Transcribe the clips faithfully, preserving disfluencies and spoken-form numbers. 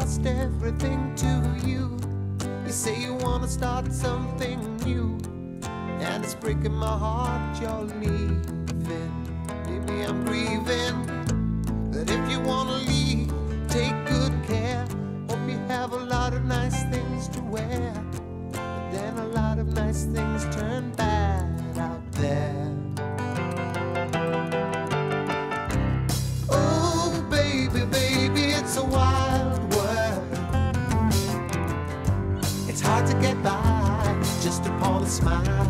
lost everything to you. You say you wanna start something new, and it's breaking my heart you're leaving. Maybe I'm grieving, but if you wanna leave, take good care. Hope you have a lot of nice things to wear, but then a lot of nice things turn bad out there. Oh baby, baby, it's a wild world. It's hard to get by just upon a smile.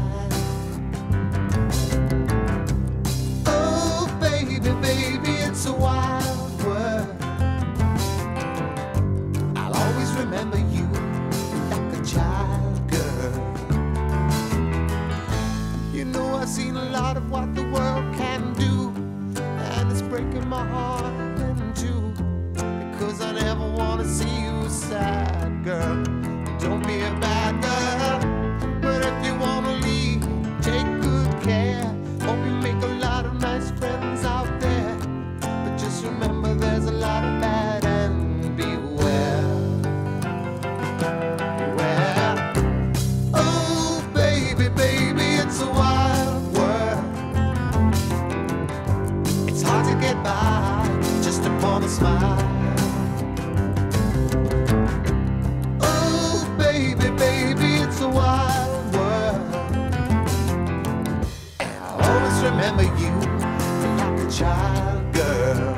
Oh baby, baby, it's a wild world. I'll always remember you like a child, girl. You know I've seen a lot of what the world can do, and it's breaking my heart in two, because I never want to see you sad, girl. Don't be a bad girl, but if you want to leave, take good care. Hope you make a lot of nice friends out there, but just remember there's a lot of bad, and beware. Beware. Oh baby, baby, it's a wild world. It's hard to get by just upon a smile. Oh baby, baby, it's a wild world, and I'll always remember you like a child, girl.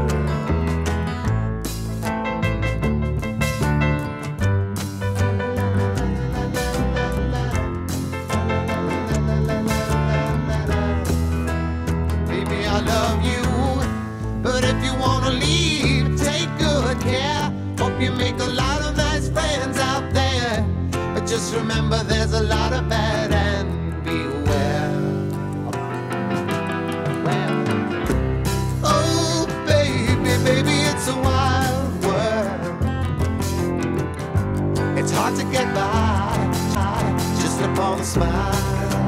Baby, I love you, but if you wanna leave, take good care. Hope you make a lot of nice friends out there, but just remember there's a lot of bad, and beware. Oh baby, baby, it's a wild world. It's hard to get by just upon a smile.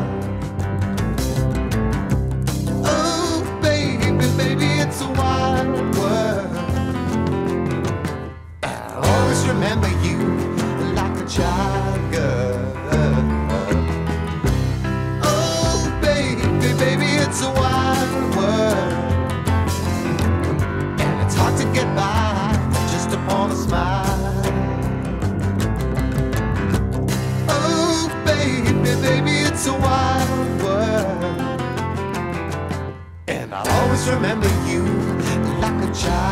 Oh baby, baby, it's a wild world. I'll always remember you like a child, girl. Oh baby, baby, it's a wild world, and it's hard to get by just upon a smile. Oh baby, baby, it's a wild world, and I'll always remember you like a child.